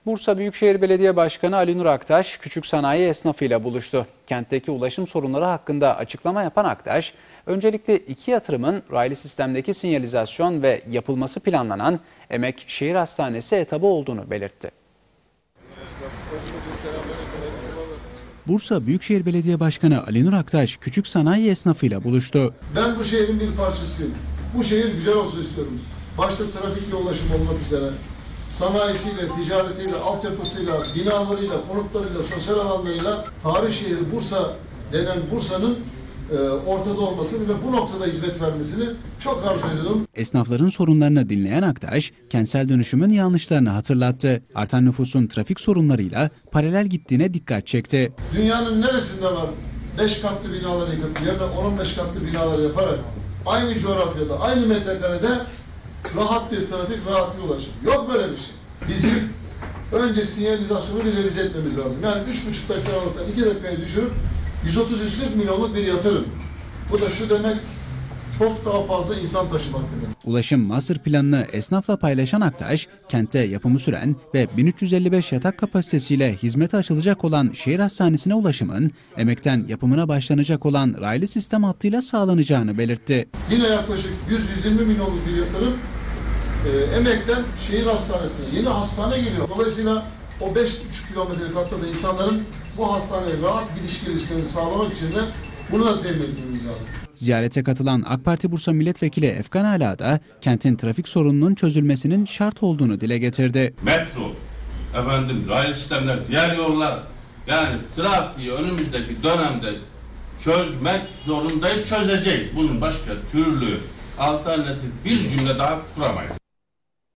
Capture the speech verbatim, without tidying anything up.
Bursa Büyükşehir Belediye Başkanı Ali Nur Aktaş, küçük sanayi esnafıyla buluştu. Kentteki ulaşım sorunları hakkında açıklama yapan Aktaş, öncelikle iki yatırımın raylı sistemdeki sinyalizasyon ve yapılması planlanan Emek Şehir Hastanesi etabı olduğunu belirtti. Bursa Büyükşehir Belediye Başkanı Ali Nur Aktaş, küçük sanayi esnafıyla buluştu. Ben bu şehrin bir parçasıyım. Bu şehir güzel olsun istiyorum. Başta trafikle ulaşım olmak üzere, sanayisiyle, ticaretiyle, altyapısıyla, binalarıyla, konutlarıyla, sosyal alanlarıyla tarih şehri Bursa denen Bursa'nın e, ortada olmasını ve bu noktada hizmet vermesini çok arzu ediyorum. Esnafların sorunlarını dinleyen Aktaş, kentsel dönüşümün yanlışlarını hatırlattı. Artan nüfusun trafik sorunlarıyla paralel gittiğine dikkat çekti. Dünyanın neresinde var beş katlı binaları yıkıp yerine on on beş katlı binalar yaparak aynı coğrafyada, aynı metrekarede rahat bir trafik, rahat bir ulaşım. Yok böyle bir şey. Bizim önce sinyalizasyonu bir revize etmemiz lazım. Yani üç buçuk dakikalıktan iki dakikaya düşürüp yüz otuz yüz kırk milyonluk bir yatırım. Bu da şu demek, çok daha fazla insan taşımak demek. Ulaşım master planını esnafla paylaşan Aktaş, kentte yapımı süren ve bin üç yüz elli beş yatak kapasitesiyle hizmete açılacak olan şehir hastanesine ulaşımın, emekten yapımına başlanacak olan raylı sistem hattıyla sağlanacağını belirtti. Yine yaklaşık yüz yüz yirmi milyonluk bir yatırım e, emekten şehir hastanesine, yeni hastane geliyor. Dolayısıyla o beş buçuk kilometrelik hatta da insanların bu hastaneye rahat gidiş gelişlerini sağlamak için de bunu da temin etmemiz lazım. Ziyarete katılan AK Parti Bursa Milletvekili Efkan Ala da kentin trafik sorununun çözülmesinin şart olduğunu dile getirdi. Metro, efendim raylı sistemler, diğer yollar, yani trafiği önümüzdeki dönemde çözmek zorundayız, çözeceğiz. Bunun başka türlü alternatif bir cümle daha kuramayız.